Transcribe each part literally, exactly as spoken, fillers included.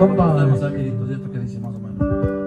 compa. Tenemos aquí, pues, esto que dice más o menos.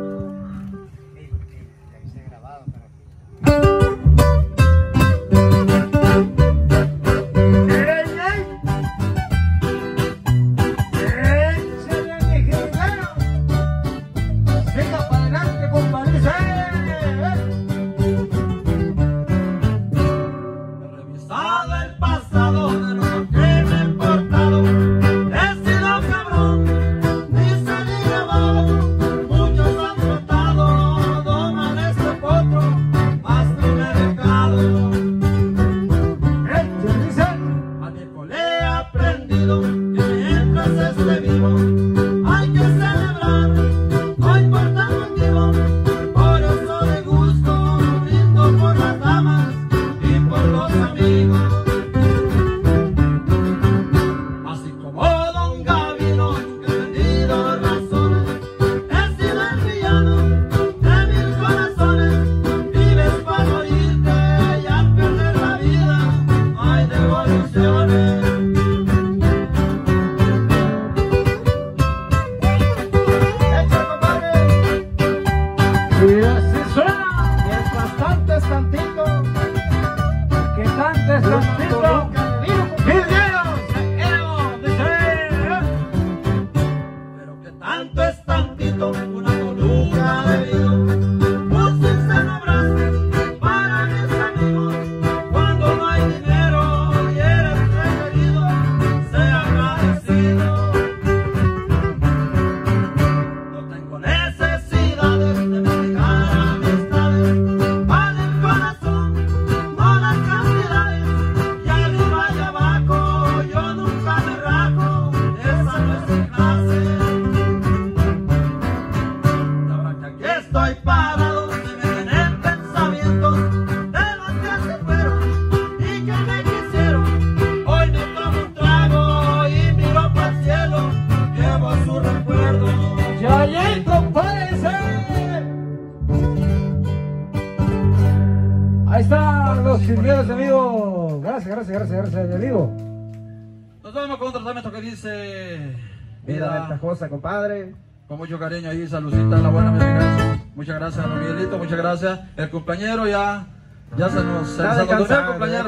Ahí están los silbidos, amigo. Gracias, gracias, gracias, gracias, amigo. Nos vemos con otro tratamiento que dice Vida ventajosa, compadre. Con mucho cariño ahí, saludcita, la buena, mi amiga. Muchas gracias, don Miguelito, muchas gracias. El cumpleañero ya, ya se nos, se nos el cumpleañero.